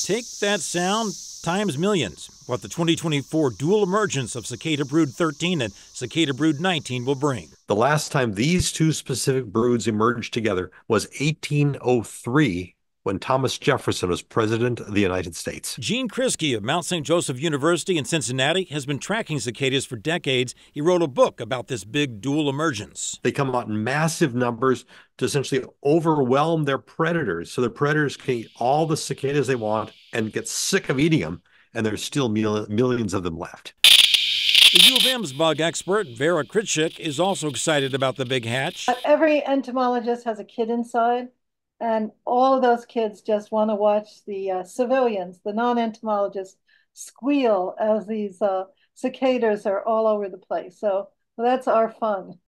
Take that sound times millions. What the 2024 dual emergence of Cicada Brood 13 and Cicada Brood 19 will bring. The last time these two specific broods emerged together was 1803, when Thomas Jefferson was president of the United States. Gene Kriske of Mount St. Joseph University in Cincinnati has been tracking cicadas for decades. He wrote a book about this big dual emergence. They come out in massive numbers to essentially overwhelm their predators. So the predators can eat all the cicadas they want and get sick of eating them, and there's still millions of them left. The U of M's bug expert, Vera Kritschik, is also excited about the big hatch. Every entomologist has a kid inside, and all of those kids just want to watch the civilians, the non-entomologists, squeal as these cicadas are all over the place. So that's our fun.